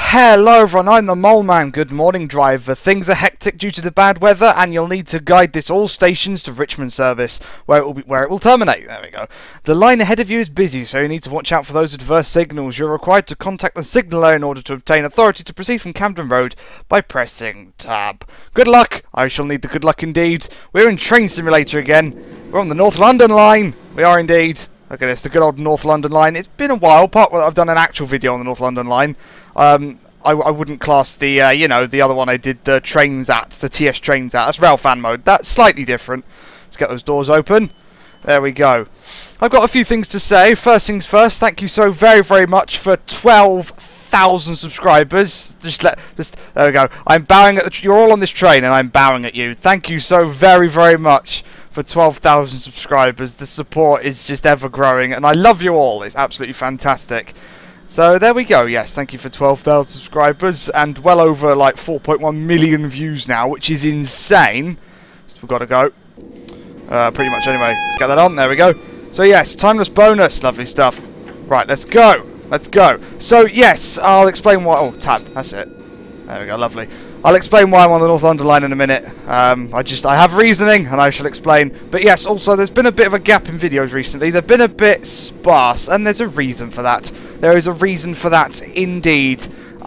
Hello everyone, I'm the Mole Man. Good morning, driver. Things are hectic due to the bad weather, and you'll need to guide this all stations to Richmond service, where it will terminate. There we go. The line ahead of you is busy, so you need to watch out for those adverse signals. You're required to contact the signaller in order to obtain authority to proceed from Camden Road by pressing tab. Good luck. I shall need the good luck indeed. We're in Train Simulator again. We're on the North London line. We are indeed. Look at this, the good old North London line. It's been a while. I've done an actual video on the North London line. I wouldn't class the, the other one I did the trains at, the TS trains at. That's railfan mode. That's slightly different. Let's get those doors open. There we go. I've got a few things to say. First things first, thank you so very, very much for 12,000 subscribers. There we go. I'm bowing at you're all on this train and I'm bowing at you. Thank you so very, very much for 12,000 subscribers. The support is just ever growing and I love you all. It's absolutely fantastic. So there we go. Yes, thank you for 12,000 subscribers and well over like 4.1 million views now, which is insane. So we've got to go. Pretty much anyway. Let's get that on. There we go. So yes, timeless bonus. Lovely stuff. Right, let's go. Let's go. So yes, I'll explain why. Oh, tab. That's it. There we go. Lovely. I'll explain why I'm on the North London line in a minute. I have reasoning, and I shall explain. But yes, also, there's been a bit of a gap in videos recently. They've been a bit sparse, and there's a reason for that. There is a reason for that, indeed.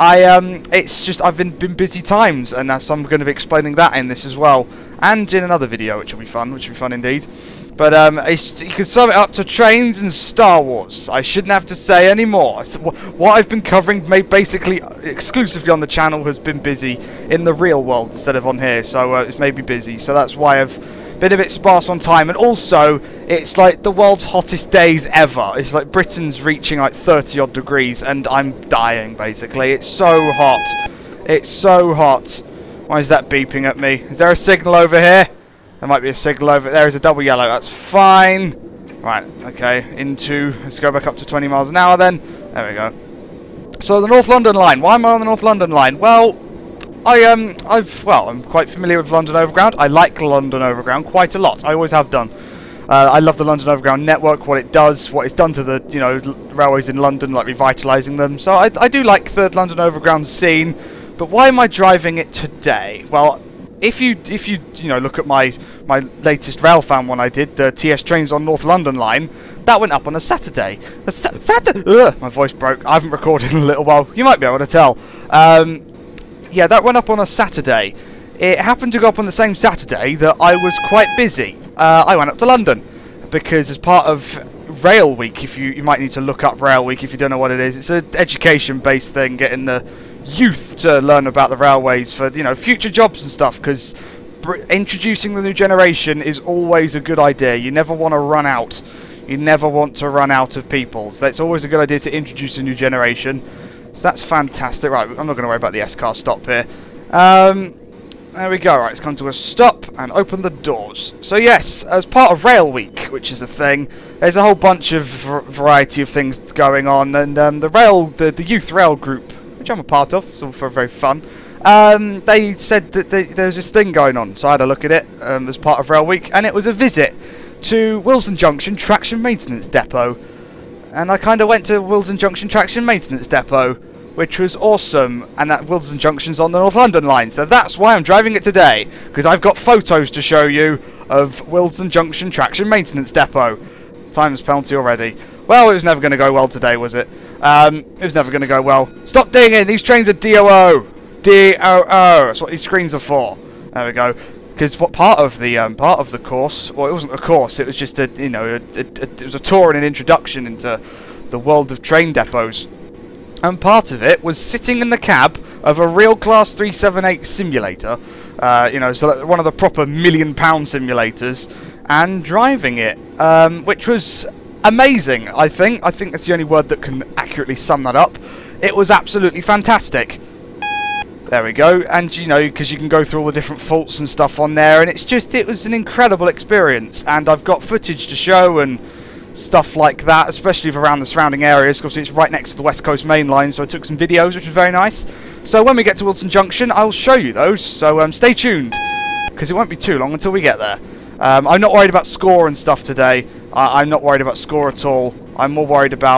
It's just, I've been busy times, and so I'm going to be explaining that in this as well. And in another video, which will be fun indeed. But you can sum it up to trains and Star Wars. I shouldn't have to say any more. What I've been covering, basically exclusively on the channel, has been busy in the real world instead of on here. So it's made me busy. So that's why I've been a bit sparse on time. And also, it's like the world's hottest days ever. It's like Britain's reaching like 30 odd degrees, and I'm dying basically. It's so hot. It's so hot. Why is that beeping at me? Is there a signal over here? There might be a signal over there. Is a double yellow. That's fine. Right. Okay. Let's go back up to 20 miles an hour then. There we go. So the North London line. Why am I on the North London line? Well, I'm quite familiar with London Overground. I like London Overground quite a lot. I always have done. I love the London Overground network, what it does, what it's done to the railways in London, like revitalising them. So I do like the London Overground scene. But why am I driving it today? Well, if you look at my latest railfan one I did, the TS trains on North London line, that went up on a Saturday. My voice broke. I haven't recorded in a little while. You might be able to tell. Yeah, that went up on a Saturday. It happened to go up on the same Saturday that I was quite busy. I went up to London because as part of Rail Week, you might need to look up Rail Week if you don't know what it is. It's an education-based thing, getting the youth to learn about the railways for future jobs and stuff, because introducing the new generation is always a good idea. You never want to run out. You never want to run out of people. So it's always a good idea to introduce a new generation. So that's fantastic. Right, I'm not going to worry about the S-car stop here. There we go. Right, let's come to a stop and open the doors. So yes, as part of Rail Week, which is a thing, there's a whole bunch of variety of things going on, and the youth rail group, which I'm a part of, it's all very fun. They said that there was this thing going on, so I had a look at it as part of Rail Week, and it was a visit to Wilson Junction Traction Maintenance Depot. And I kind of went to Wilson Junction Traction Maintenance Depot, which was awesome, and that Wilson Junction's on the North London line, so that's why I'm driving it today, because I've got photos to show you of Wilson Junction Traction Maintenance Depot. Times penalty already. Well, it was never going to go well today, was it? It was never going to go well. Stop dinging! These trains are DOO! DOO! That's what these screens are for. There we go. Because what part of the course? Well, it wasn't a course. It was just it was a tour and an introduction into the world of train depots. And part of it was sitting in the cab of a real Class 378 simulator. So one of the proper £1 million simulators, and driving it, which was amazing. I think that's the only word that can accurately sum that up. It was absolutely fantastic. There we go. And because you can go through all the different faults and stuff on there, and it was an incredible experience. And I've got footage to show and stuff like that, especially around the surrounding areas, because it's right next to the West Coast main line. So I took some videos, which was very nice. So when we get to Wilson Junction, I'll show you those. So stay tuned, because it won't be too long until we get there. I'm not worried about score and stuff today. I'm not worried about score at all. I'm more worried about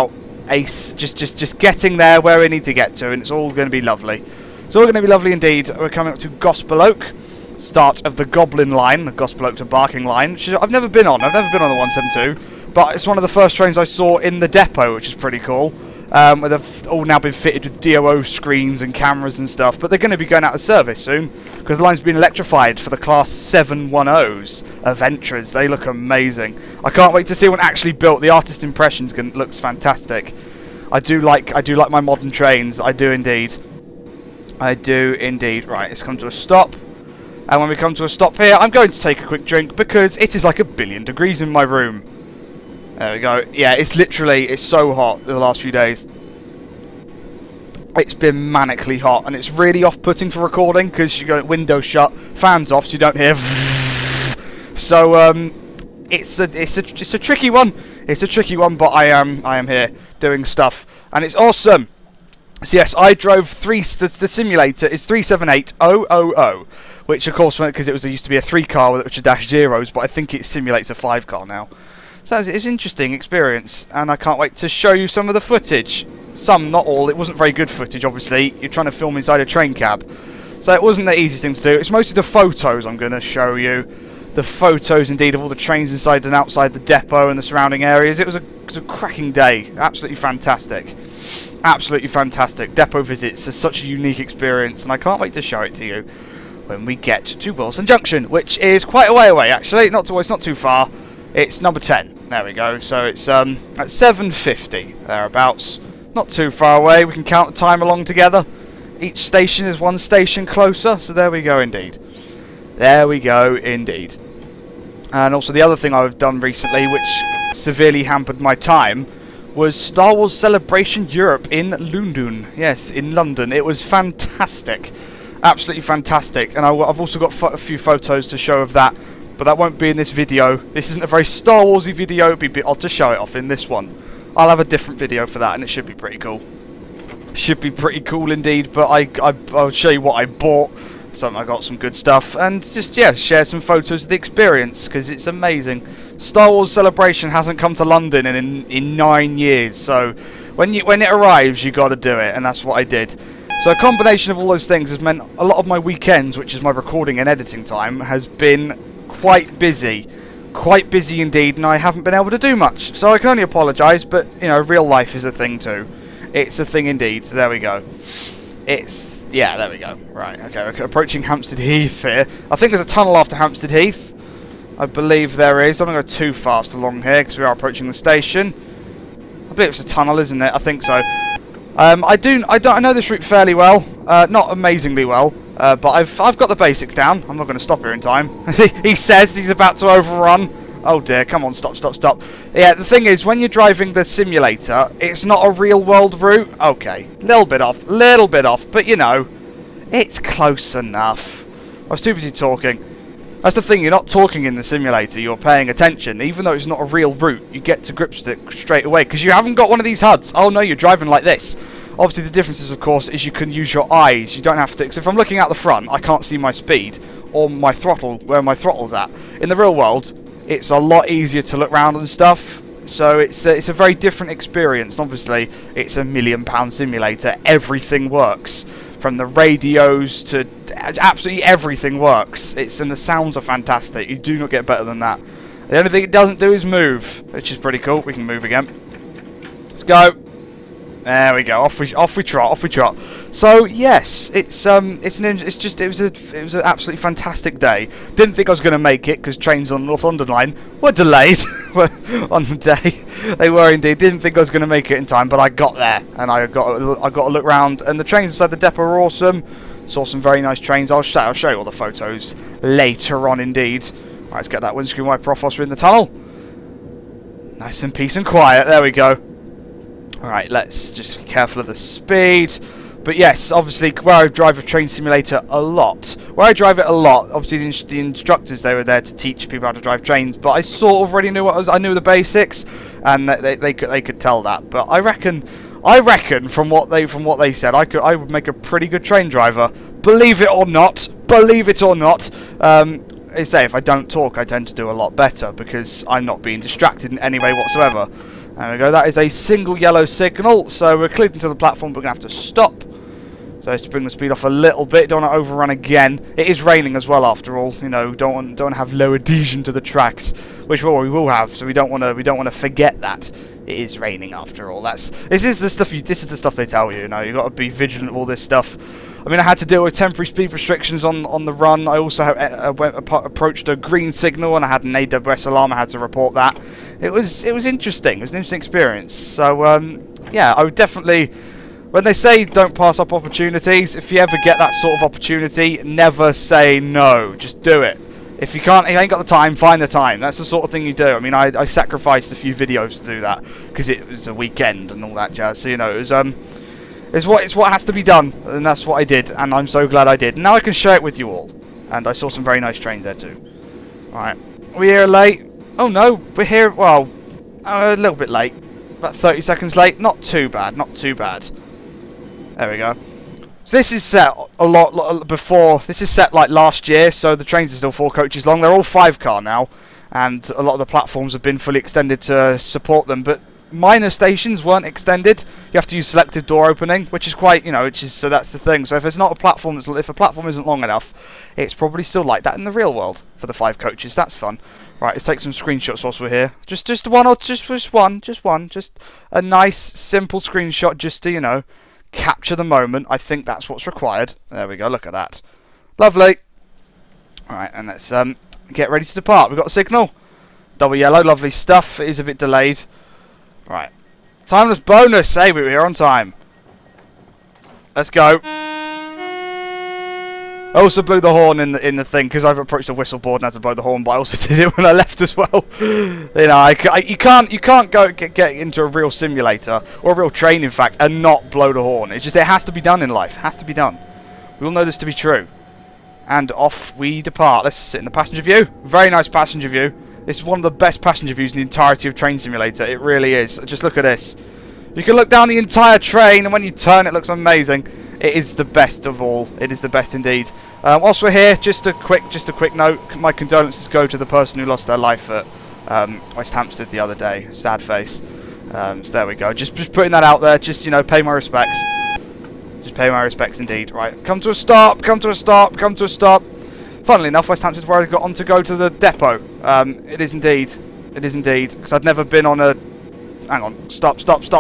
ace. Just getting there where we need to get to, and it's all going to be lovely. It's all going to be lovely indeed. We're coming up to Gospel Oak, start of the Goblin line, the Gospel Oak to Barking line, which I've never been on. I've never been on the 172, but it's one of the first trains I saw in the depot, which is pretty cool. Where they've all now been fitted with DOO screens and cameras and stuff, but they're going to be going out of service soon because the line's been electrified for the Class 710s, Aventras. They look amazing. I can't wait to see one actually built. The artist impressions looks fantastic. I do like my modern trains. I do indeed. I do indeed. Right, let's come to a stop. And when we come to a stop here, I'm going to take a quick drink because it is like 1,000,000,000 degrees in my room. There we go. Yeah, it's so hot the last few days. It's been manically hot, and it's really off-putting for recording because you got windows shut, fans off, so you don't hear. So it's a tricky one. It's a tricky one, but I am here doing stuff, and it's awesome. So yes, I drove the simulator is 378000, which of course, because it used to be a 3 car which are dash zeros, but I think it simulates a 5 car now. So it's an interesting experience, and I can't wait to show you some of the footage. Some, not all. It wasn't very good footage, obviously. You're trying to film inside a train cab. So it wasn't the easiest thing to do. It's mostly the photos I'm going to show you. The photos, indeed, of all the trains inside and outside the depot and the surrounding areas. It was a cracking day. Absolutely fantastic. Absolutely fantastic. Depot visits are such a unique experience, and I can't wait to show it to you when we get to Wilson Junction, which is quite a way away, actually. It's not too far. It's number 10. There we go. So it's at 7:50 thereabouts. Not too far away. We can count the time along together. Each station is one station closer. So there we go indeed. There we go indeed. And also the other thing I've done recently, which severely hampered my time, was Star Wars Celebration Europe in London. Yes, in London. It was fantastic. Absolutely fantastic. And I've also got a few photos to show of that. But that won't be in this video. This isn't a very Star Warsy video. It'd be a bit odd to show it off in this one. I'll have a different video for that, and it should be pretty cool. Should be pretty cool indeed. But I'll show you what I bought. I got some good stuff, and just share some photos of the experience because it's amazing. Star Wars Celebration hasn't come to London in 9 years, so when it arrives, you got to do it, and that's what I did. So a combination of all those things has meant a lot of my weekends, which is my recording and editing time, has been quite busy indeed, and I haven't been able to do much. So I can only apologise, but you know, real life is a thing too. It's a thing indeed. So there we go. There we go. Right, okay, we're approaching Hampstead Heath here. I think there's a tunnel after Hampstead Heath. I believe there is. Don't want to go too fast along here because we are approaching the station. I believe it's a tunnel, isn't it? I think so. I know this route fairly well. Not amazingly well. But I've got the basics down. I'm not going to stop here in time. He says he's about to overrun. Oh dear, come on, stop. Yeah, the thing is, when you're driving the simulator, it's not a real world route. Okay, little bit off, but you know, it's close enough. I was too busy talking. That's the thing, you're not talking in the simulator, you're paying attention. Even though it's not a real route, you get to grips with it straight away, because you haven't got one of these HUDs. Oh no, you're driving like this. Obviously the difference is, of course, is you can use your eyes. You don't have to, because if I'm looking out the front, I can't see my speed, or my throttle, where my throttle's at. In the real world, it's a lot easier to look around and stuff, so it's a very different experience. And obviously, it's a £1 million simulator. Everything works, from the radios to absolutely everything works. And the sounds are fantastic. You do not get better than that. The only thing it doesn't do is move, which is pretty cool. We can move again. Let's go. There we go. Off we trot. So yes, it was an absolutely fantastic day. Didn't think I was going to make it because trains on North London line were delayed on the day. They were indeed. Didn't think I was going to make it in time, but I got there and I got a look round. And the trains inside the depot are awesome. Saw some very nice trains. I'll show you all the photos later on. Indeed. Right, let's get that windscreen wiper off whilst we're in the tunnel. Nice and peace and quiet. There we go. Alright, let's just be careful of the speed. But yes, obviously, where I drive a train simulator a lot. Obviously the instructors, they were there to teach people how to drive trains. But I sort of already knew I knew the basics, and they could tell that. But I reckon from what they said, I would make a pretty good train driver. Believe it or not. They say if I don't talk, I tend to do a lot better because I'm not being distracted in any way whatsoever. There we go, that is a single yellow signal, so we're cleared into the platform, but we're going to have to stop. So let's bring the speed off a little bit, don't want to overrun again. It is raining as well after all, you know, don't want to have low adhesion to the tracks, which we will have, so we don't want to forget that. It is raining after all. This is the stuff they tell you, you know, you've got to be vigilant of all this stuff. I mean, I had to deal with temporary speed restrictions on the run. I also approached a green signal and I had an AWS alarm. I had to report that. It was interesting. It was an interesting experience. So yeah, I would definitely, when they say don't pass up opportunities, if you ever get that sort of opportunity, never say no. Just do it. If you ain't got the time, find the time. That's the sort of thing you do. I mean, I sacrificed a few videos to do that because it was a weekend and all that jazz. So you know, it was it's what has to be done, and that's what I did, and I'm so glad I did. Now I can share it with you all. And I saw some very nice trains there too. Alright, we're here late. Oh no, we're here, well, a little bit late. About 30 seconds late. Not too bad, not too bad. There we go. So this is set a lot before, this is set like last year, so the trains are still 4 coaches long. They're all 5-car now, and a lot of the platforms have been fully extended to support them, but minor stations weren't extended. You have to use selective door opening, which is quite, you know, so that's the thing. So if it's not a platform if a platform isn't long enough, it's probably still like that in the real world for the 5 coaches. That's fun. Right, let's take some screenshots whilst we're here. Just one or just one, just a nice simple screenshot, just to, you know, capture the moment. I think that's what's required. There we go. Look at that. Lovely. All right, and let's get ready to depart. We've got a signal. Double yellow. Lovely stuff. It is a bit delayed. Right. Timeless bonus. Hey, we're here on time. Let's go. I also blew the horn in the thing because I've approached a whistle board and had to blow the horn, but I also did it when I left as well. You know, you can't go get into a real simulator or a real train, in fact, and not blow the horn. It's just it has to be done in life. It has to be done. We all know this to be true. And off we depart. Let's sit in the passenger view. Very nice passenger view. This is one of the best passenger views in the entirety of Train Simulator. It really is. Just look at this. You can look down the entire train, and when you turn, it looks amazing. It is the best of all. It is the best indeed. Whilst we're here, just a quick note. My condolences go to the person who lost their life at West Hampstead the other day. Sad face. So there we go. Just putting that out there. Just, you know, pay my respects. Just pay my respects indeed. Right. Come to a stop. Come to a stop. Come to a stop. Funnily enough, West Hampstead's where I got on to go to the depot. It is indeed. It is indeed. Because I'd never been on a... Hang on. Stop.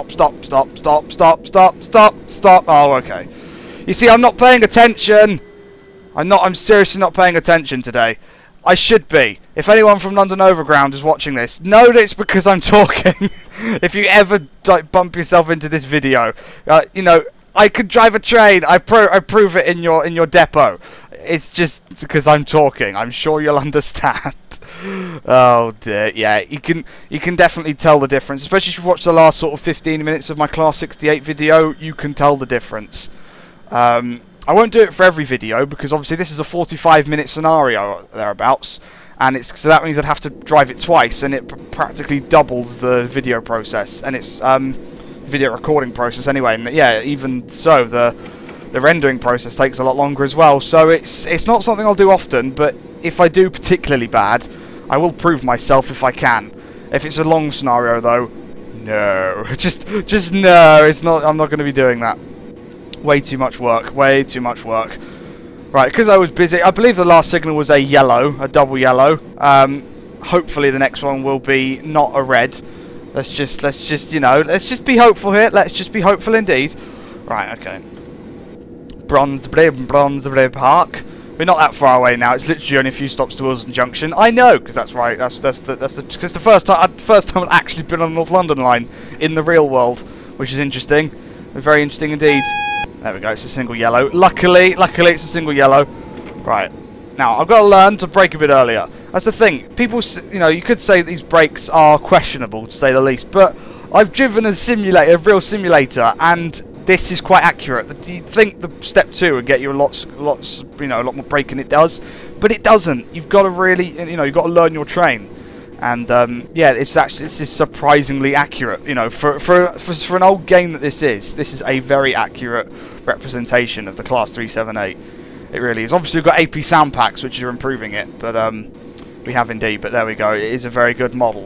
Oh, okay. You see, I'm not paying attention. I'm seriously not paying attention today. I should be. If anyone from London Overground is watching this, know that it's because I'm talking. If you ever like, bump yourself into this video, you know, I could drive a train. I prove it in your depot. It's just because I'm talking. I'm sure you'll understand. Oh dear, yeah, you can definitely tell the difference, especially if you watch the last sort of 15 minutes of my Class 68 video. You can tell the difference. I won't do it for every video because obviously this is a 45-minute scenario thereabouts, and so that means I'd have to drive it twice, and it practically doubles the video process, and it's video recording process anyway. And yeah, even so, the rendering process takes a lot longer as well. So it's not something I'll do often, but if I do particularly bad, I will prove myself if I can. If it's a long scenario though, no. Just no, it's not. I'm not going to be doing that. Way too much work. Way too much work. Right, because I was busy. I believe the last signal was a yellow, a double yellow. Hopefully the next one will be not a red. Let's just you know, let's just be hopeful here. Let's just be hopeful indeed. Right, okay. Bronzebury Park. We're not that far away now. It's literally only a few stops to Wilson Junction. I know, because that's right. That's the first time I've actually been on the North London line in the real world, which is interesting. Very interesting indeed. There we go. It's a single yellow. Luckily, it's a single yellow. Right. Now I've got to learn to brake a bit earlier. That's the thing. People, you know, you could say these brakes are questionable to say the least, but I've driven a simulator, a real simulator, and this is quite accurate. You'd think the step 2 would get you lots, you know, a lot more braking. It does, but it doesn't. You've got to really, you know, you've got to learn your train. And yeah, this is surprisingly accurate. You know, for an old game that this is a very accurate representation of the Class 378. It really is. Obviously, we've got AP sound packs which are improving it, but we have indeed. But there we go. It is a very good model.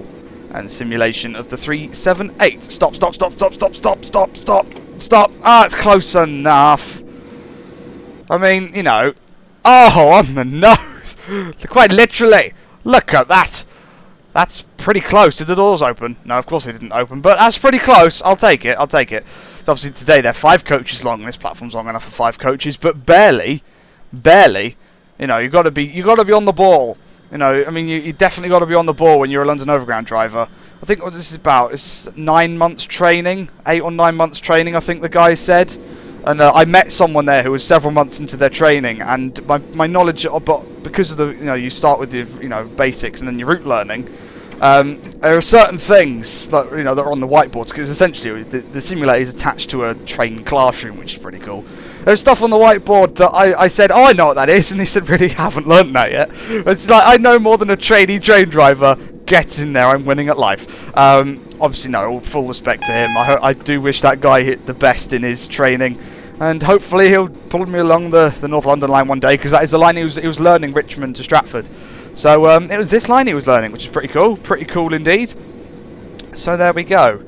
and simulation of the 378. Stop, stop, stop, stop, stop, stop, stop, stop, stop. Ah, it's close enough. I mean, you know. Oh, on the nose. Quite literally. Look at that. That's pretty close. Did the doors open? No, of course they didn't open, but that's pretty close. I'll take it. I'll take it. So obviously today they're 5 coaches long, and this platform's long enough for 5 coaches, but barely. You know, you got to be on the ball. You know, I mean, you definitely got to be on the ball when you're a London Overground driver. I think what this is about is 9 months training, 8 or 9 months training. I think the guy said, and I met someone there who was several months into their training, and my knowledge, but because of the, you know, you start with the, you know, basics and then your route learning. There are certain things that, you know, that are on the whiteboards, because essentially the simulator is attached to a trained classroom, which is pretty cool. There's stuff on the whiteboard that I said, oh, I know what that is, and he said, really haven't learned that yet. It's like, I know more than a train driver. Get in there, I'm winning at life. Obviously, no, all full respect to him. I do wish that guy hit the best in his training, and hopefully he'll pull me along the North London line one day, because that is the line he was learning, Richmond to Stratford. So it was this line he was learning, which is pretty cool indeed. So there we go.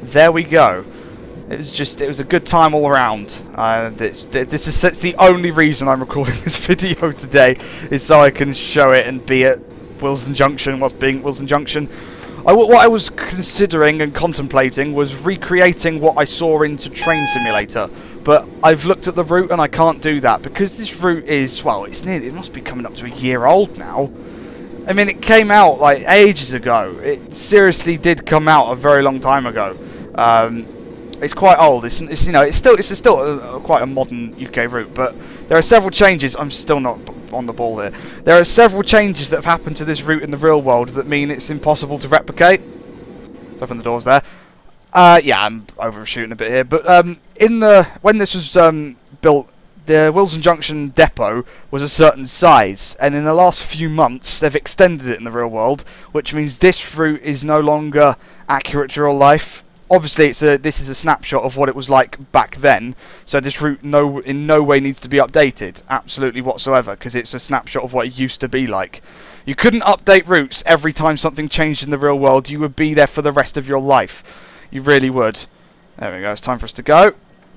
It was a good time all around. This is the only reason I'm recording this video today, is so I can show it and be at Wilson Junction, what's being Wilson Junction. What I was considering and contemplating was recreating what I saw into Train Simulator, but I've looked at the route and I can't do that, because this route is, well, it must be coming up to a year old now. I mean, it came out like ages ago. It seriously did come out a very long time ago. It's quite old. It's you know, it's still quite a modern UK route, but there are several changes. I'm still not on the ball here. There are several changes that have happened to this route in the real world that mean it's impossible to replicate. Let's open the doors there. Yeah, I'm overshooting a bit here, but when this was built, the Wilson Junction depot was a certain size, and in the last few months they've extended it in the real world, which means this route is no longer accurate to real life. Obviously, this is a snapshot of what it was like back then, so this route in no way needs to be updated, absolutely whatsoever, because it's a snapshot of what it used to be like. You couldn't update routes every time something changed in the real world. You would be there for the rest of your life. You really would. There we go, it's time for us to go.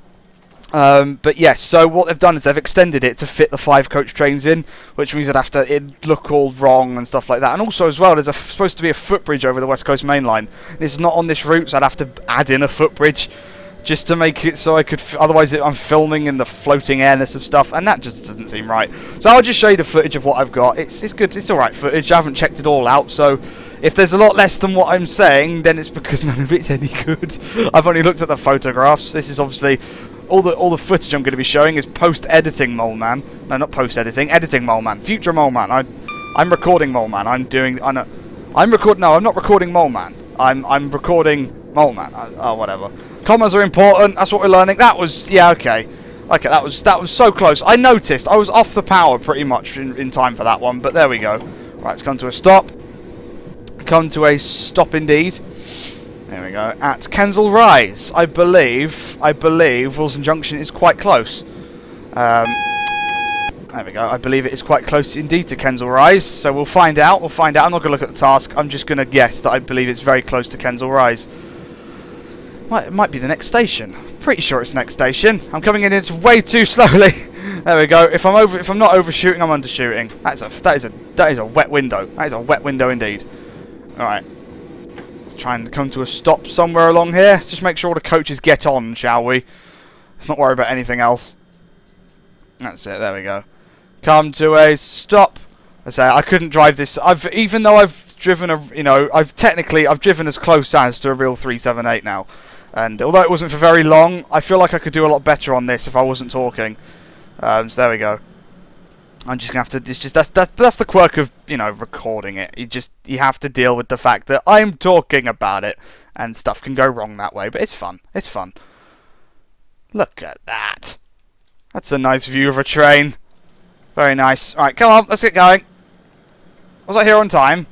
But yes, so what they've done is they've extended it to fit the 5 coach trains in, which means it'd look all wrong and stuff like that. And also as well, there's supposed to be a footbridge over the West Coast Main Line. This is not on this route, so I'd have to add in a footbridge just to make it so I could, otherwise I'm filming in the floating airness of stuff, and that just doesn't seem right. So I'll just show you the footage of what I've got. It's good, it's alright footage. I haven't checked it all out, so if there's a lot less than what I'm saying, then it's because none of it's any good. I've only looked at the photographs. This is obviously all the footage I'm going to be showing is post-editing Mole Man. No, not post-editing, editing Mole Man. Future Mole Man. I'm recording Mole Man. No, I'm not recording Mole Man. I'm recording Mole Man. Oh, whatever. Commas are important. That's what we're learning. That was, yeah, okay. Okay, that was so close. I noticed. I was off the power pretty much in time for that one, but there we go. Right, it's come to a stop. Come to a stop indeed. There we go. At Kensal Rise, I believe Wilson Junction is quite close. There we go. I believe it is quite close indeed to Kensal Rise. So we'll find out. I'm not going to look at the task. I'm just going to guess that I believe it's very close to Kensal Rise. It might be the next station. Pretty sure it's the next station. I'm coming in. It's way too slowly. There we go. If I'm not overshooting, I'm undershooting. That is a wet window. That is a wet window indeed. All right. Try and come to a stop somewhere along here. Let's just make sure all the coaches get on, shall we? Let's not worry about anything else. That's it. There we go. Come to a stop. I say I couldn't drive this. Even though I've driven I've driven as close as to a real 378 now. And although it wasn't for very long, I feel like I could do a lot better on this if I wasn't talking. So there we go. I'm just gonna have to. It's just that's the quirk of recording it. You have to deal with the fact that I'm talking about it, and stuff can go wrong that way. But it's fun. It's fun. Look at that. That's a nice view of a train. Very nice. All right, come on, let's get going. Was I here on time?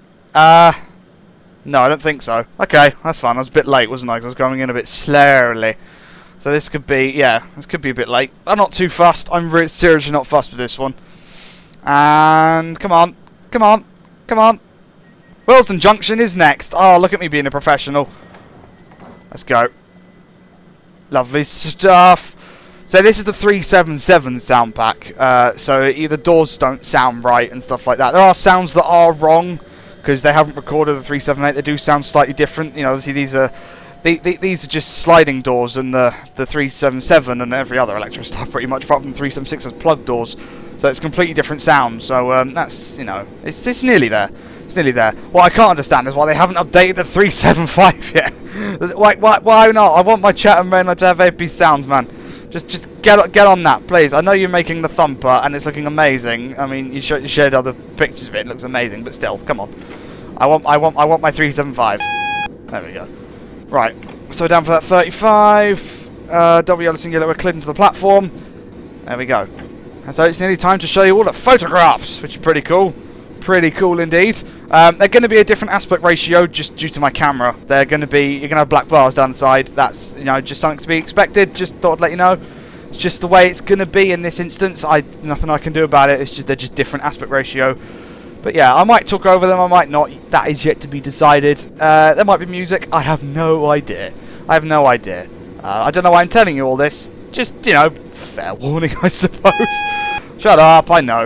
No, I don't think so. Okay, that's fine. I was a bit late, wasn't I? Because I was going in a bit slowly. So this could be, yeah, this could be a bit late. I'm not too fussed. I'm seriously not fussed with this one. And come on, come on, come on. Wilson Junction is next. Oh, look at me being a professional. Let's go. Lovely stuff. So this is the 377 sound pack. So the doors don't sound right and stuff like that. There are sounds that are wrong because they haven't recorded the 378. They do sound slightly different. You know, obviously these are just sliding doors, and the 377 and every other electro stuff pretty much, apart from the 376 has plug doors. So it's completely different sound. So that's, you know, it's nearly there. It's nearly there. What I can't understand is why they haven't updated the 375 yet. Why not? I want my Chatham mainline to have AP sounds, man. Just get on that, please. I know you're making the thumper and it's looking amazing. I mean, you shared other pictures of it. It looks amazing, but still, come on. I want my 375. There we go. Right. So down for that 35. Double yellow singular. We're cleared into the platform. There we go. And so it's nearly time to show you all the photographs, which is pretty cool. Pretty cool indeed. They're going to be a different aspect ratio just due to my camera. They're going to be, you're going to have black bars down the side. That's, you know, just something to be expected. Just thought I'd let you know. It's just the way it's going to be in this instance. Nothing I can do about it. It's just, they're just different aspect ratio. But yeah, I might talk over them, I might not. That is yet to be decided. There might be music. I have no idea. I have no idea. I don't know why I'm telling you all this. Just, you know, fair warning, I suppose. Shut up, I know.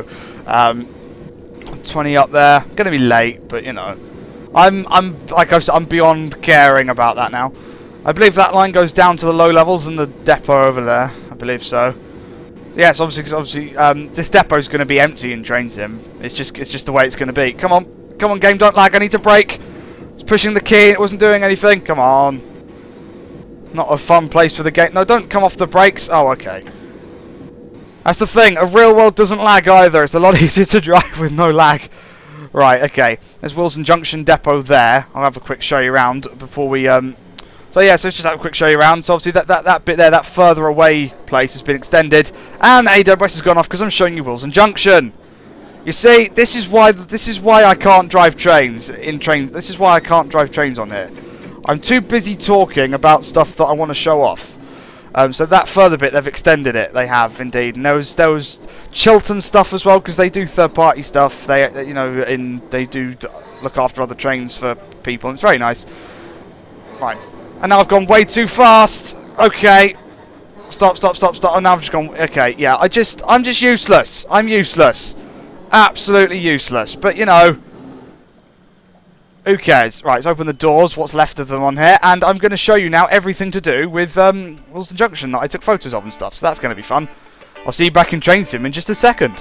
20 up there. Gonna be late, but you know, I'm like I've said, I'm beyond caring about that now. I believe that line goes down to the low levels and the depot over there. I believe so. Yes, obviously, because obviously this depot is going to be empty in Train Sim. It's just the way it's going to be. Come on, game, don't lag. I need to brake. It's pushing the key. It wasn't doing anything. Come on. Not a fun place for the game. No, don't come off the brakes. Oh, okay. That's the thing, a real world doesn't lag either. It's a lot easier to drive with no lag. Right, okay. There's Wilson Junction Depot there. I'll have a quick show you around before we... So yeah, so let's just have a quick show you around. So obviously that bit there, that further away place has been extended. And AWS has gone off because I'm showing you Wilson Junction. You see, this is why I can't drive trains in trains. This is why I can't drive trains on here. I'm too busy talking about stuff that I want to show off. So that further bit, they've extended it. They have indeed. And there was Chiltern stuff as well, because they do third-party stuff. They, you know, they do look after other trains for people, and it's very nice. Right, and now I've gone way too fast. Okay, stop. Oh, now I've just gone. Okay, yeah. I'm just useless. I'm useless. Absolutely useless. But you know, who cares? Right, let's open the doors, what's left of them on here, and I'm going to show you now everything to do with Wilson Junction that I took photos of and stuff, so that's going to be fun. I'll see you back in Train Sim in just a second.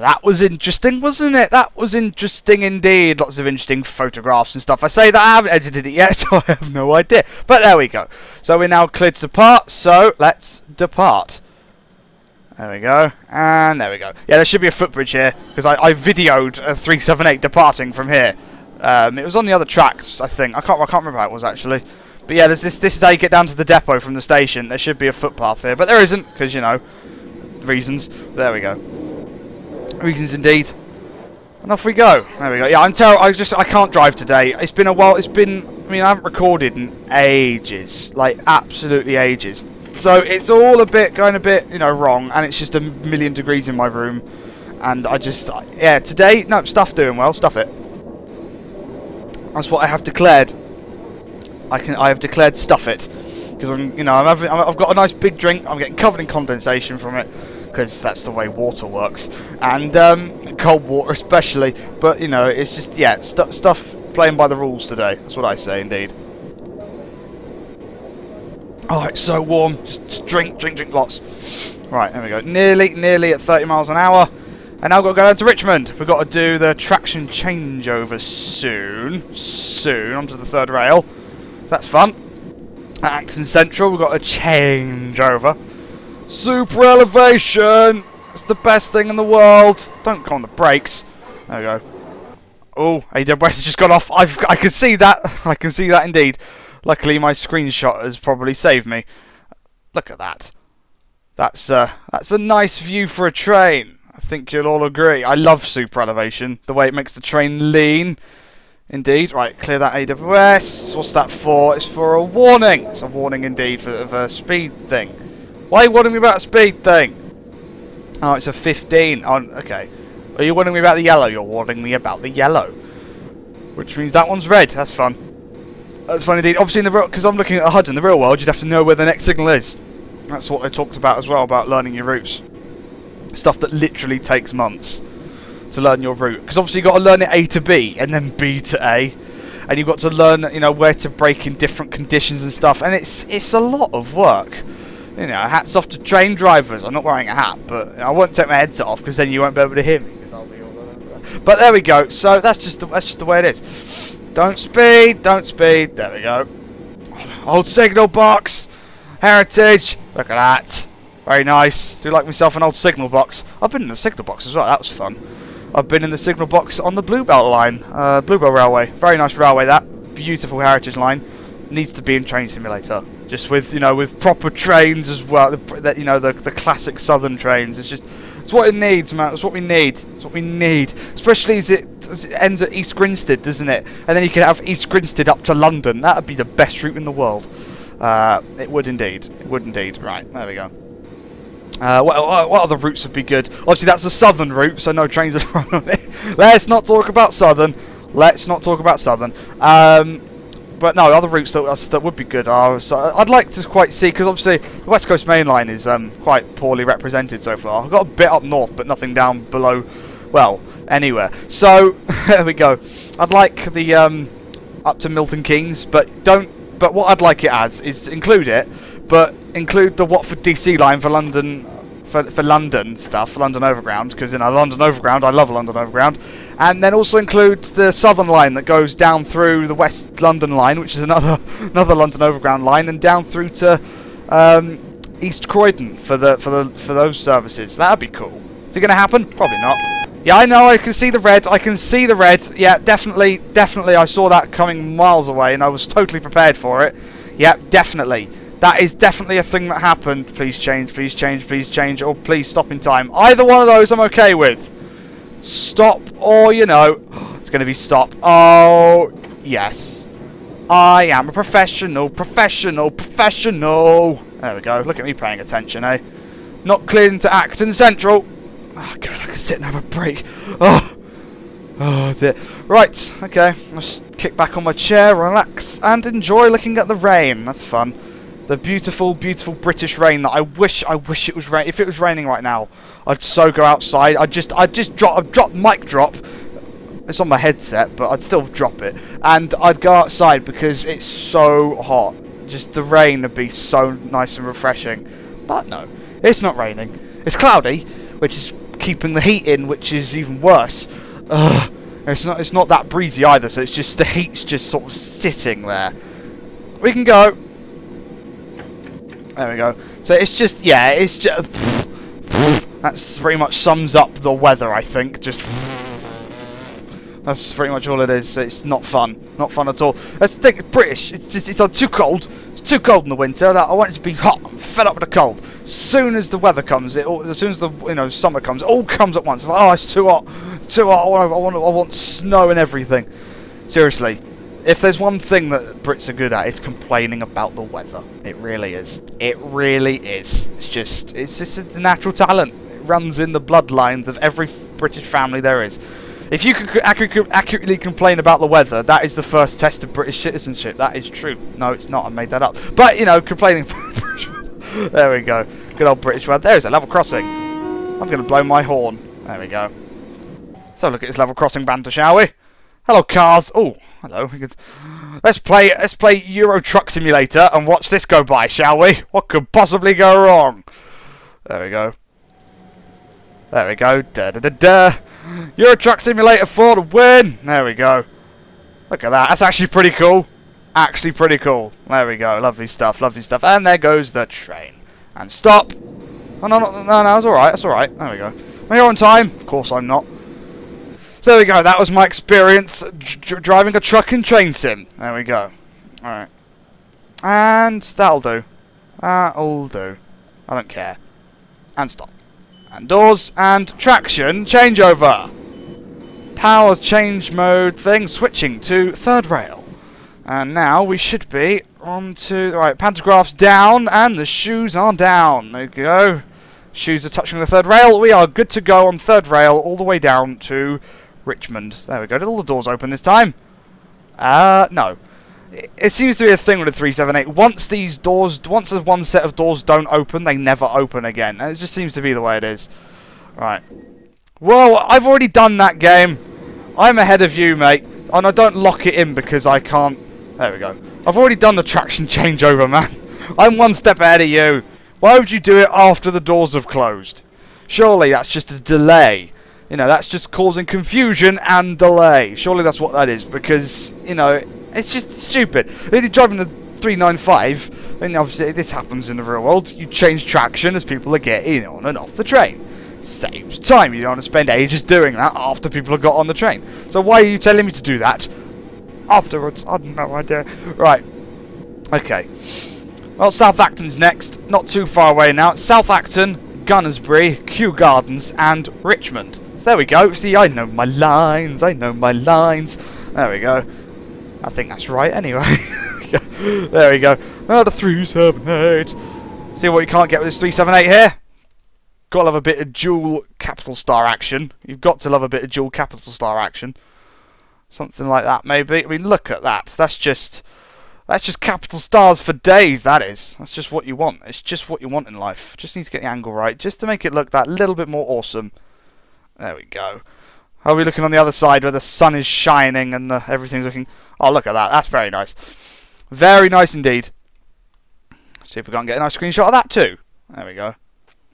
that was interesting, wasn't it? That was interesting indeed. Lots of interesting photographs and stuff. I say that I haven't edited it yet, so I have no idea. But there we go. So we're now cleared to depart, so let's depart. There we go, and there we go. Yeah, there should be a footbridge here, because I videoed a 378 departing from here. It was on the other tracks, I think. I can't remember how it was, actually. But yeah, this is how you get down to the depot from the station. There should be a footpath here, but there isn't, because, you know, reasons. There we go. Reasons indeed. And off we go. There we go. Yeah, I'm terrible. I can't drive today. It's been a while. I mean, I haven't recorded in ages. Like, absolutely ages. So it's all going a bit, you know, wrong, and it's just a million degrees in my room, and yeah, today, no, stuff doing well, stuff it. That's what I have declared. I have declared stuff it, because I've got a nice big drink. I'm getting covered in condensation from it, because that's the way water works, and cold water especially. But you know, it's just yeah, stuff playing by the rules today. That's what I say, indeed. Oh, it's so warm. Just drink lots. Right, there we go. Nearly at 30 miles an hour. And now we've got to go down to Richmond. We've got to do the traction changeover soon, onto the third rail. So that's fun. At Acton Central, we've got to change over. Super elevation! It's the best thing in the world. Don't go on the brakes. There we go. Oh, AWS has just gone off. I can see that. I can see that indeed. Luckily, my screenshot has probably saved me. Look at that. That's a nice view for a train. I think you'll all agree. I love super elevation. The way it makes the train lean. Indeed. Right, clear that AWS. What's that for? It's for a warning. It's a warning indeed for a speed thing. Why are you warning me about a speed thing? Oh, it's a 15. Oh, okay. Are you warning me about the yellow? You're warning me about the yellow. Which means that one's red. That's fun. That's fun indeed. Obviously, because I'm looking at a HUD in the real world, you'd have to know where the next signal is. That's what they talked about as well, about learning your routes. Stuff that literally takes months to learn your route. Because obviously you've got to learn it A to B, and then B to A. And you've got to learn, you know, where to brake in different conditions and stuff. And it's a lot of work. You know, hats off to train drivers. I'm not wearing a hat, but I won't take my headset off, because then you won't be able to hear me. But there we go. So that's just the way it is. Don't speed, don't speed. There we go. Old signal box. Heritage. Look at that. Very nice. Do like myself an old signal box. I've been in the signal box as well. That was fun. I've been in the signal box on the Bluebell line. Bluebell Railway. Very nice railway, that. Beautiful heritage line. Needs to be in Train Simulator. Just with, you know, with proper trains as well. You know, the classic southern trains. It's what it needs, man. It's what we need. It's what we need. Especially as it ends at East Grinstead, doesn't it? And then you can have East Grinstead up to London. That would be the best route in the world. It would indeed. It would indeed. Right, there we go. What other routes would be good? Obviously, that's the southern route, so no trains would run on it. Let's not talk about southern. Let's not talk about southern. But no, other routes that would be good are. So I'd like to quite see, because obviously the West Coast Main Line is quite poorly represented so far. I've got a bit up north, but nothing down below. Well, anywhere. So there we go. I'd like the up to Milton Keynes, but don't. But what I'd like it as is include it, but include the Watford DC line for London, for London stuff, for London Overground, because you know London Overground, I love London Overground, and then also include the Southern line that goes down through the West London line, which is another London Overground line, and down through to East Croydon for those services. That'd be cool. Is it going to happen? Probably not. Yeah, I know. I can see the red. I can see the red. Yeah, definitely. I saw that coming miles away, and I was totally prepared for it. Yeah, definitely. That is definitely a thing that happened. Please change, please change, please change, or please stop in time. Either one of those I'm okay with. Stop, or, you know, it's going to be stop. Oh, yes. I am a professional. There we go. Look at me paying attention, eh? Not cleared into Acton Central. Oh, good. I can sit and have a break. Oh, dear. Right, okay. Let's kick back on my chair, relax, and enjoy looking at the rain. That's fun. The beautiful, beautiful British rain that I wish it was rain. If it was raining right now, I'd so go outside. I'd just drop mic drop. It's on my headset, but I'd still drop it, and I'd go outside because it's so hot. Just the rain would be so nice and refreshing. But no, it's not raining. It's cloudy, which is keeping the heat in, which is even worse. Ugh. It's not that breezy either, so it's just the heat's just sort of sitting there. We can go. There we go. So it's just, yeah, it's just... That's pretty much sums up the weather, I think. Just... That's pretty much all it is. It's not fun. Not fun at all. That's the thing, it's British. It's just, it's too cold. It's too cold in the winter. I want it to be hot. I'm fed up with the cold. As soon as the weather comes, as soon as the summer comes, it all comes at once. It's like, oh, it's too hot. It's too hot. I want snow and everything. Seriously. If there's one thing that Brits are good at, it's complaining about the weather. It really is. It really is. It's just a natural talent. It runs in the bloodlines of every British family there is. If you can accurately complain about the weather, that is the first test of British citizenship. That is true. No, it's not. I made that up. But, complaining about British weather. There we go. Good old British weather. There's a level crossing. I'm going to blow my horn. There we go. So look at this level crossing banter, shall we? Hello, cars. Oh, hello. Let's play Euro Truck Simulator and watch this go by, shall we? What could possibly go wrong? There we go. There we go. Da da da da. Euro Truck Simulator 4 to win. There we go. Look at that. That's actually pretty cool. Actually pretty cool. There we go. Lovely stuff. Lovely stuff. And there goes the train. And stop. Oh no, no, that's all right. That's all right. There we go. Am I here on time? Of course I'm not. So there we go, that was my experience driving a truck and train sim. There we go. Alright. And that'll do. That'll do. I don't care. And stop. And doors. And traction. Changeover. Power change mode thing. Switching to third rail. And now we should be on to... Right, pantographs down. And the shoes are down. There we go. Shoes are touching the third rail. We are good to go on third rail all the way down to... Richmond. There we go. Did all the doors open this time? No. It seems to be a thing with the 378. Once there's one set of doors don't open, they never open again. And it just seems to be the way it is. Right. Well, I've already done that game. I'm ahead of you, mate. And I don't lock it in because I can't... There we go. I've already done the traction changeover, man. I'm one step ahead of you. Why would you do it after the doors have closed? Surely that's just a delay. That's just causing confusion and delay. Surely that's what that is, because, it's just stupid. When you're driving the 395, and obviously this happens in the real world, you change traction as people are getting on and off the train. Saves time. You don't want to spend ages doing that after people have got on the train. So why are you telling me to do that afterwards? I have no idea. Right. Okay. Well, South Acton's next. Not too far away now. It's South Acton, Gunnersbury, Kew Gardens, and Richmond. So there we go. See, I know my lines. I know my lines. There we go. I think that's right anyway. There we go. Oh, the 378. See what you can't get with this 378 here? Gotta love a bit of dual Capitalstar action. You've got to love a bit of dual Capitalstar action. Something like that, maybe. I mean, look at that. That's just Capitalstars for days, that is. That's just what you want. It's just what you want in life. Just need to get the angle right, just to make it look that little bit more awesome. There we go. How are we looking on the other side where the sun is shining and everything's looking... Oh, look at that. That's very nice. Very nice indeed. See if we can't get a nice screenshot of that too. There we go.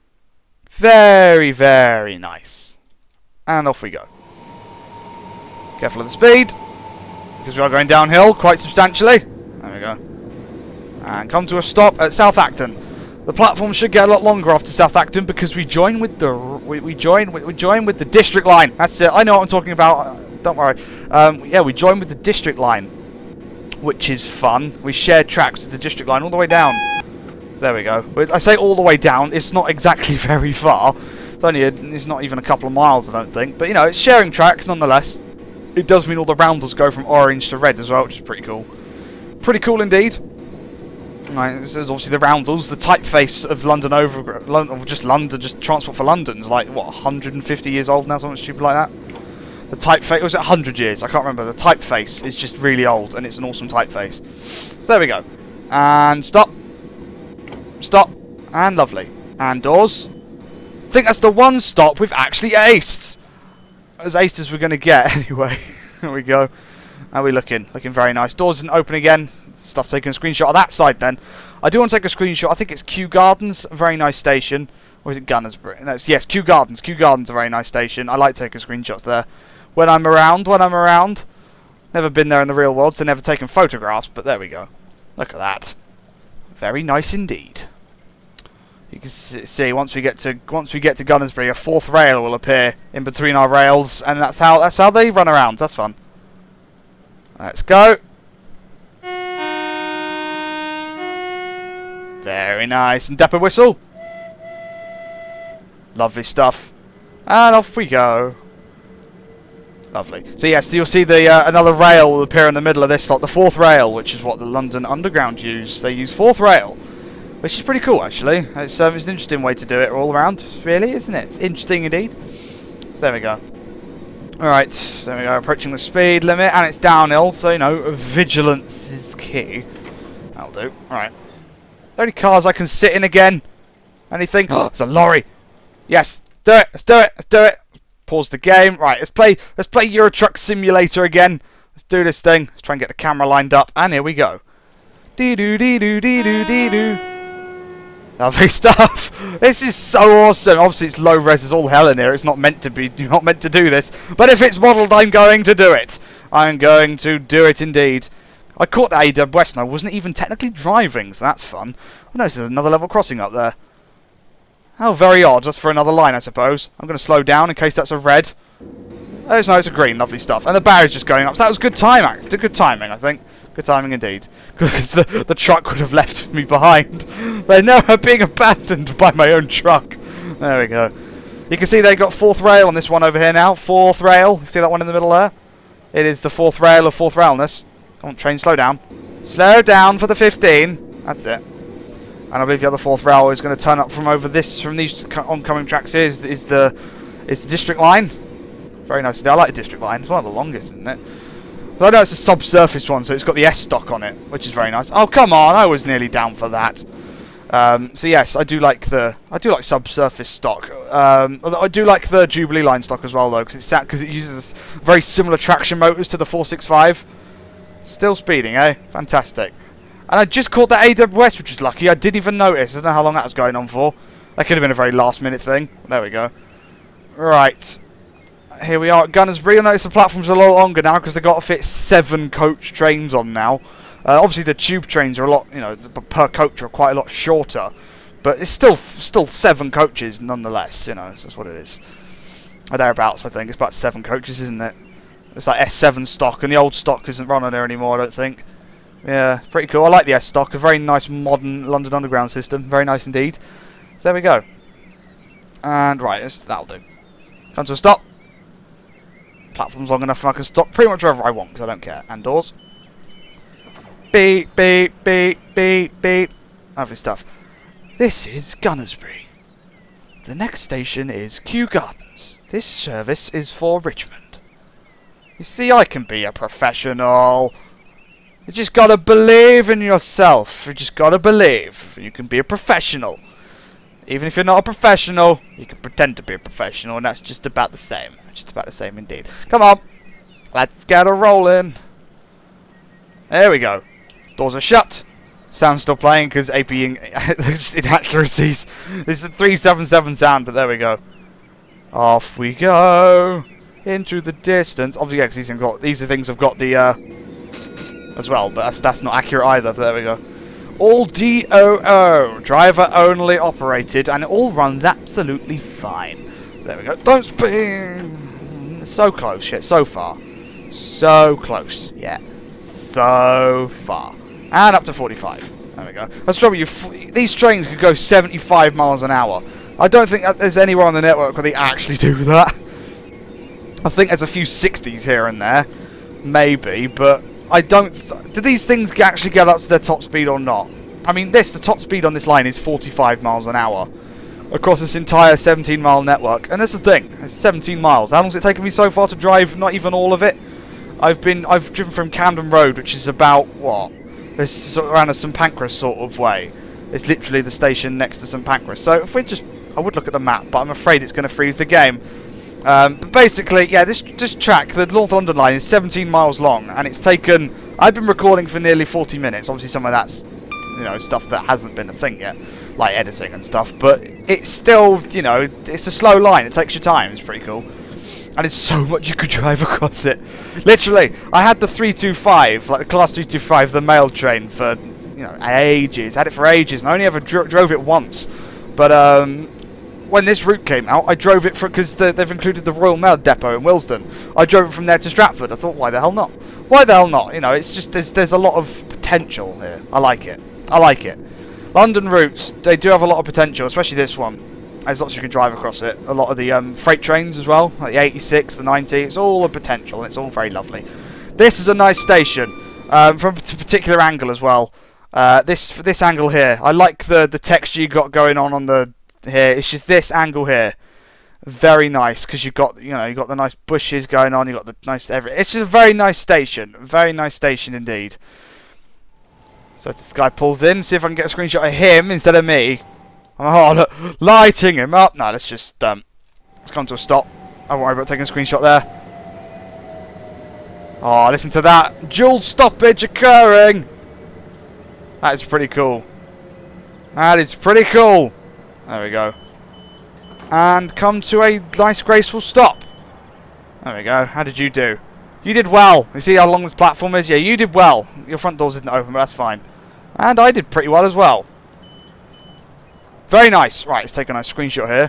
Very, very nice. And off we go. Careful of the speed, because we are going downhill quite substantially. There we go. And come to a stop at South Acton. The platform should get a lot longer after South Acton because we join with the we join with the district line. That's it. I know what I'm talking about. Don't worry. Yeah, we join with the district line, which is fun. We share tracks with the district line all the way down. So there we go. I say all the way down. It's not exactly very far. It's not even a couple of miles, I don't think. But it's sharing tracks nonetheless. It does mean all the roundels go from orange to red as well, which is pretty cool. Pretty cool indeed. Right, this is obviously the roundels, the typeface of London just Transport for London's like, what, 150 years old now, something stupid like that? The typeface, was it 100 years? I can't remember. The typeface is just really old, and it's an awesome typeface. So there we go. And stop. Stop. And lovely. And doors. I think that's the one stop we've actually aced. As aced as we're going to get, anyway. There we go. How are we looking? Looking very nice. Doors didn't open again. Stuff taking a screenshot of that side then. I do want to take a screenshot. I think it's Kew Gardens. Very nice station. Or is it Gunnersbury? No, yes, Kew Gardens. Kew Gardens is a very nice station. I like taking screenshots there. When I'm around. Never been there in the real world, so never taken photographs, but there we go. Look at that. Very nice indeed. You can see once we get to Gunnersbury, a fourth rail will appear in between our rails, and that's how they run around. That's fun. Let's go. Very nice. And depot whistle. Lovely stuff. And off we go. Lovely. So yes, you'll see the another rail will appear in the middle of this slot, the fourth rail, which is what the London Underground use. They use fourth rail, which is pretty cool actually. It's an interesting way to do it all around, really, isn't it? Interesting indeed. So there we go. Alright, there we go, approaching the speed limit, and it's downhill, so you know, vigilance is key. That'll do. Alright. Are there any cars I can sit in again? Anything? Oh, it's a lorry! Yes! Do it! Let's do it! Let's do it! Pause the game. Right, let's play Euro Truck Simulator again. Let's do this thing. Let's try and get the camera lined up, and here we go. Dee-doo-dee-doo-dee-doo-dee-doo. Lovely stuff. This is so awesome. Obviously, it's low res as all hell in here. It's not meant to be. Not meant to do this. But if it's modelled, I'm going to do it. I'm going to do it indeed. I caught the AW West, and I wasn't even technically driving, so that's fun. Oh no, there's another level crossing up there. How very odd. Just for another line, I suppose. I'm going to slow down in case that's a red. Oh, it's a green. Lovely stuff. And the barrier's just going up. So that was good timing. Good timing, I think. Good timing indeed. Because the truck would have left me behind. But no, I'm being abandoned by my own truck. There we go. You can see they got fourth rail on this one over here now. Fourth rail. You see that one in the middle there? It is the fourth rail of fourth railness. Come on, train, slow down. Slow down for the 15. That's it. And I believe the other fourth rail is going to turn up from over this, from these oncoming tracks here, is the district line. Very nice. I like the district line. It's one of the longest, isn't it? But I know it's a subsurface one, so it's got the S stock on it, which is very nice. Oh come on, I was nearly down for that. So yes, I do like subsurface stock. I do like the Jubilee line stock as well, though, because it uses very similar traction motors to the 465. Still speeding, eh? Fantastic. And I just caught that AWS, which is lucky. I didn't even notice. I don't know how long that was going on for. That could have been a very last-minute thing. There we go. Right. Here we are at Gunnersbury. I notice the platform's a lot longer now because they've got to fit 7 coach trains on now. Obviously, the tube trains are a lot, you know, per coach are quite a lot shorter. But it's still 7 coaches nonetheless, you know. That's what it is. Or thereabouts, I think. It's about 7 coaches, isn't it? It's like S7 stock, and the old stock isn't running there anymore, I don't think. Yeah, pretty cool. I like the S stock. A very nice modern London Underground system. Very nice indeed. So there we go. And right, that'll do. Come to a stop. Platform's long enough and I can stop pretty much wherever I want because I don't care. And doors. Beep, beep, beep, beep, beep. Lovely stuff. This is Gunnersbury. The next station is Kew Gardens. This service is for Richmond. You see, I can be a professional. You just gotta believe in yourself. You just gotta believe. You can be a professional. Even if you're not a professional, you can pretend to be a professional, and that's just about the same. Just about the same indeed. Come on. Let's get a rolling. There we go. Doors are shut. Sound's still playing because AP inaccuracies. This is a 377 sound, but there we go. Off we go. Into the distance. Obviously, yeah, because these things have got the as well, but that's not accurate either. But there we go. All DOO, driver only operated, and it all runs absolutely fine. So there we go. Don't spin. So close, yet so far. So close, yeah. So far. And up to 45. There we go. That's the trouble. These trains could go 75 miles an hour. I don't think that there's anywhere on the network where they actually do that. I think there's a few 60s here and there, maybe, but I don't. Do these things actually get up to their top speed or not? I mean, the top speed on this line is 45 miles an hour across this entire 17-mile network, and that's the thing. It's 17 miles. How long has it taken me so far to drive? Not even all of it. I've driven from Camden Road, which is about what? It's sort of around a St Pancras sort of way. It's literally the station next to St Pancras. So if we I would look at the map, but I'm afraid it's going to freeze the game. But basically, yeah, this track, the North London line, is 17 miles long, and it's taken. I've been recording for nearly 40 minutes. Obviously, some of that's, you know, stuff that hasn't been a thing yet. like editing and stuff, but it's still, you know, it's a slow line. It takes your time. It's pretty cool. And it's so much you could drive across it. Literally, I had the 325, like the Class 325, the mail train for, you know, ages. I had it for ages, and I only ever drove it once. But when this route came out, I drove it because they've included the Royal Mail depot in Willesden. I drove it from there to Stratford. I thought, why the hell not? Why the hell not? You know, it's just there's a lot of potential here. I like it. I like it. London routes, they do have a lot of potential, especially this one. There's lots you can drive across it. A lot of the freight trains as well, like the 86, the 90. It's all a potential, and it's all very lovely. This is a nice station, from a particular angle as well. This angle here, I like the texture you got going on the here. It's just this angle here, very nice, because you've got, you know, you got the nice bushes going on. You got the nice It's just a very nice station, indeed. So this guy pulls in. See if I can get a screenshot of him instead of me. Oh, look, lighting him up. No, let's just let's come to a stop. I won't worry about taking a screenshot there. Oh, listen to that. Dual stoppage occurring. That is pretty cool. That is pretty cool. There we go. And come to a nice, graceful stop. There we go. How did you do? You did well. You see how long this platform is? Yeah, you did well. Your front doors didn't open, but that's fine. And I did pretty well as well. Very nice. Right, let's take a nice screenshot here.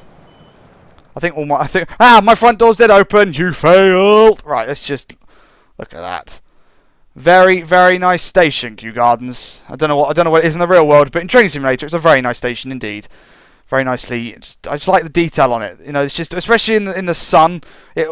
My front doors did open. You failed. Right, let's just look at that. Very, very nice station, Kew Gardens. I don't know what it is in the real world, but in Training Simulator, it's a very nice station indeed. Very nicely. I just like the detail on it. You know, it's just, especially in the sun.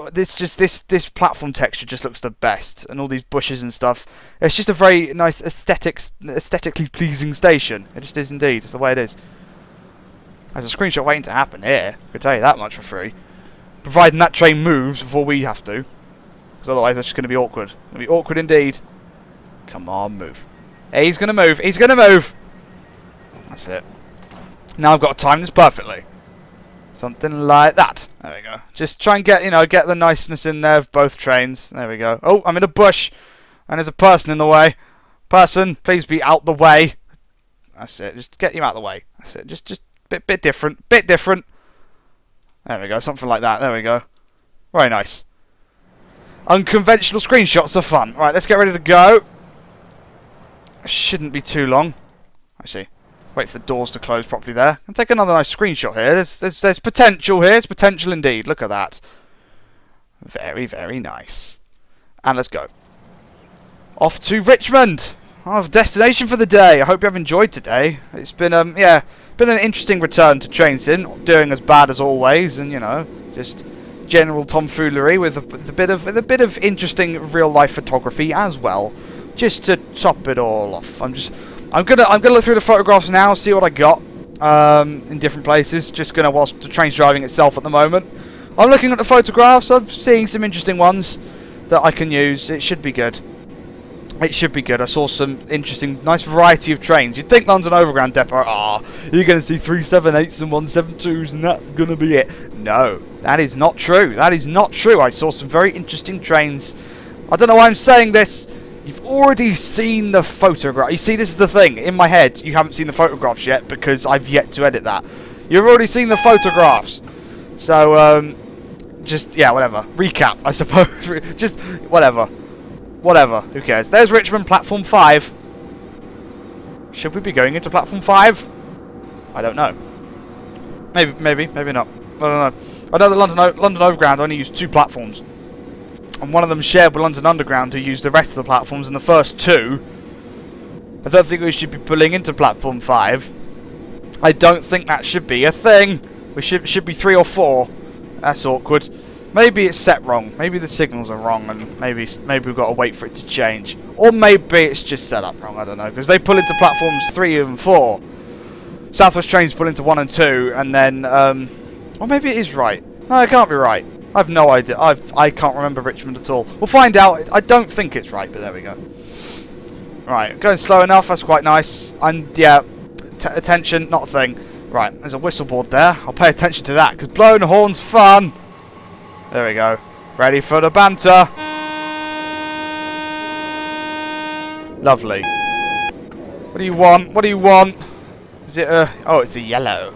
This platform texture just looks the best, and all these bushes and stuff. It's just a very nice aesthetically pleasing station. It just is indeed. It's the way it is. There's a screenshot waiting to happen here. I can tell you that much for free. Providing that train moves before we have to. Because otherwise that's just going to be awkward. It's going to be awkward indeed. Come on, move. Hey, he's going to move. He's going to move. That's it. Now I've got to time this perfectly. Something like that. There we go. Just try and get, you know, get the niceness in there of both trains. There we go. Oh, I'm in a bush. And there's a person in the way. Person, please be out the way. That's it. Just get you out the way. That's it. Just bit different. Bit different. There we go. Something like that. There we go. Very nice. Unconventional screenshots are fun. Right, let's get ready to go. Shouldn't be too long. Actually, wait for the doors to close properly there. And take another nice screenshot here. There's potential here. It's potential indeed. Look at that. Very, very nice. And let's go. Off to Richmond. Our destination for the day. I hope you have enjoyed today. It's been yeah, been an interesting return to Train Sim. Not doing as bad as always, and you know, just general tomfoolery with a bit of interesting real life photography as well, just to top it all off. I'm gonna look through the photographs now, see what I got in different places. Just gonna, whilst the train's driving itself at the moment, I'm looking at the photographs. I'm seeing some interesting ones that I can use. It should be good. It should be good. I saw some interesting, nice variety of trains. You'd think London Overground Depot, you're going to see 378s and 172s and that's going to be it. No, that is not true. That is not true. I saw some very interesting trains. I don't know why I'm saying this. You've already seen the photograph. You see, this is the thing. In my head, you haven't seen the photographs yet because I've yet to edit that. You've already seen the photographs. So, just, yeah, whatever. Recap, I suppose. Just, whatever. Whatever, who cares? There's Richmond, platform 5. Should we be going into platform 5? I don't know. Maybe not. I don't know. I know that London Overground only used 2 platforms. And one of them shared with London Underground, who used the rest of the platforms in the first 2. I don't think we should be pulling into platform 5. I don't think that should be a thing. We should be 3 or 4. That's awkward. Maybe it's set wrong. Maybe the signals are wrong, and maybe we've got to wait for it to change. Or maybe it's just set up wrong. I don't know, because they pull into platforms 3 and 4. South West trains pull into 1 and 2, and then or maybe it is right. No, it can't be right. I've no idea. I can't remember Richmond at all. We'll find out. I don't think it's right, but there we go. Right, going slow enough. That's quite nice. And yeah, attention, not a thing. Right, there's a whistle board there. I'll pay attention to that because blowing the horn's fun. There we go. Ready for the banter. Lovely. What do you want? What do you want? Is it oh, it's the yellow.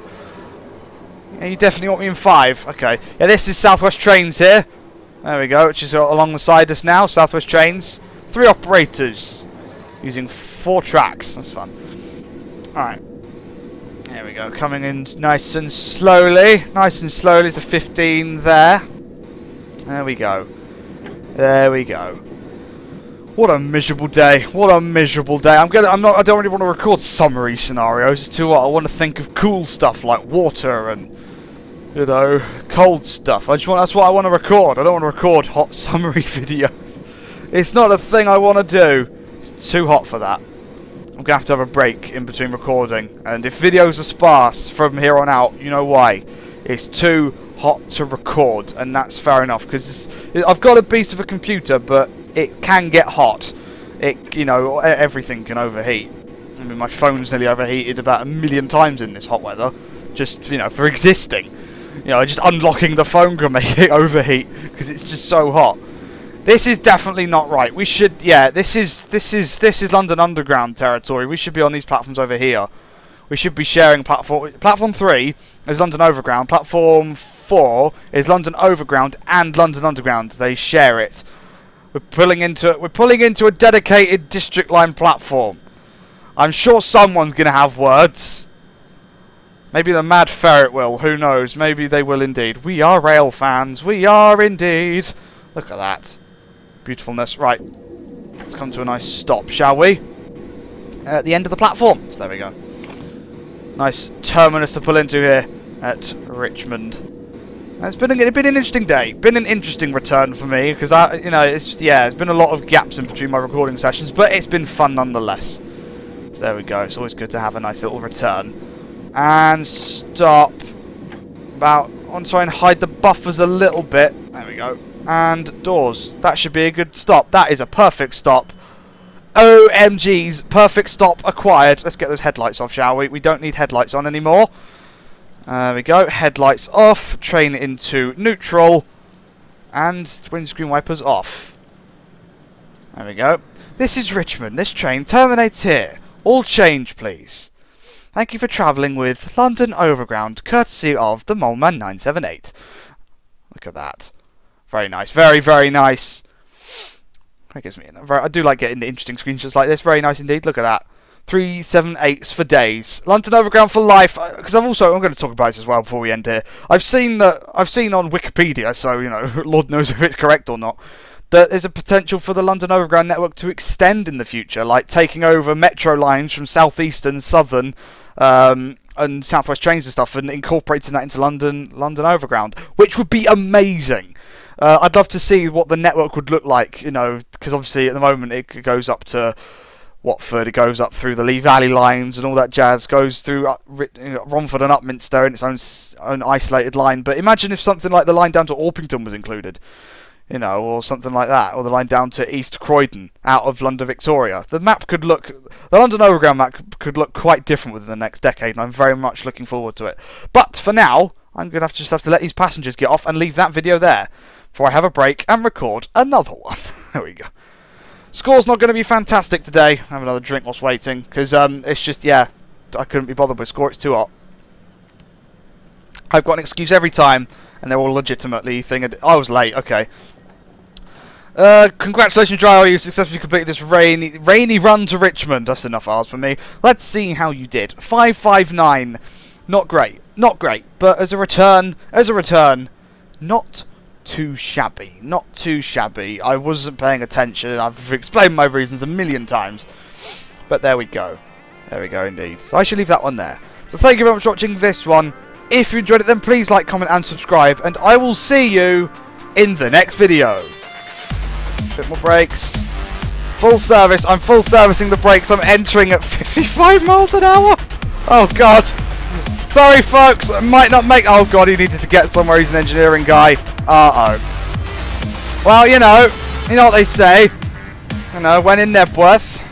Yeah, you definitely want me in 5. Okay. Yeah, this is Southwest Trains here. There we go, which is along the side us now. Southwest Trains. 3 operators. Using 4 tracks. That's fun. Alright. There we go. Coming in nice and slowly. Nice and slowly. It's a 15 there. There we go. There we go. What a miserable day. What a miserable day. I don't really want to record summary scenarios. It's too hot. I want to think of cool stuff like water and, you know, cold stuff. That's what I want to record. I don't want to record hot summary videos. It's not a thing I want to do. It's too hot for that. I'm going to have a break in between recording. And if videos are sparse from here on out, you know why. It's too hot to record. And that's fair enough. Because I've got a beast of a computer, but it can get hot. You know, everything can overheat. I mean, my phone's nearly overheated about 1,000,000 times in this hot weather. Just, you know, for existing. You know, just unlocking the phone can make it overheat. Because it's just so hot. This is definitely not right. We should, yeah, this is London Underground territory. We should be on these platforms over here. We should be sharing platform. Platform 3 is London Overground. Platform 4 is London Overground and London Underground. They share it. We're pulling into a dedicated District Line platform. I'm sure someone's gonna have words. Maybe the Mad Ferret will. Who knows? Maybe they will indeed. We are rail fans. We are indeed. Look at that. Beautifulness. Right. Let's come to a nice stop, shall we? At the end of the platform. So there we go. Nice terminus to pull into here at Richmond. It's been an interesting day. Been an interesting return for me because you know, it's been a lot of gaps in between my recording sessions, but it's been fun nonetheless. So there we go. It's always good to have a nice little return. And stop. I want to try and hide the buffers a little bit. There we go. And doors. That should be a good stop. That is a perfect stop. OMG's perfect stop acquired. Let's get those headlights off, shall we? We don't need headlights on anymore. There we go. Headlights off. Train into neutral. And windscreen wipers off. There we go. This is Richmond. This train terminates here. All change, please. Thank you for travelling with London Overground, courtesy of the Moleman 978. Look at that. Very nice. Very, very nice. That gives me I do like getting the interesting screenshots like this. Very nice indeed. Look at that. 378s for days. London Overground for life. Because I'm going to talk about this as well before we end here. I've seen on Wikipedia, so you know, Lord knows if it's correct or not, that there's a potential for the London Overground network to extend in the future, like taking over metro lines from South Eastern, Southern, and Southwest trains and stuff, and incorporating that into London Overground, which would be amazing. I'd love to see what the network would look like, you know, because obviously at the moment it goes up to Watford, it goes up through the Lee Valley lines and all that jazz, goes through Romford and Upminster in its own isolated line. But imagine if something like the line down to Orpington was included, you know, or something like that, or the line down to East Croydon out of London Victoria. The London Overground map could look quite different within the next decade, and I'm very much looking forward to it. But for now, I'm going to just have to let these passengers get off and leave that video there before I have a break and record another one. There we go. Score's not going to be fantastic today. Have another drink whilst waiting, because it's just, yeah, I couldn't be bothered with score. It's too hot. I've got an excuse every time, and they're all legitimately thinking, I was late, okay. Congratulations, driver, you successfully completed this rainy run to Richmond. That's enough hours for me. Let's see how you did. 559. Not great. Not great. But as a return, not too shabby. Not too shabby. I wasn't paying attention. I've explained my reasons 1,000,000 times. But there we go. There we go indeed. So I should leave that one there. So thank you very much for watching this one. If you enjoyed it, then please like, comment and subscribe. And I will see you in the next video. Bit more brakes. Full service. I'm full servicing the brakes. I'm entering at 55 miles an hour. Oh god. Sorry folks. I might not make... Oh god, he needed to get somewhere. He's an engineering guy. Uh-oh. Well, you know what they say. You know, when in Nebworth.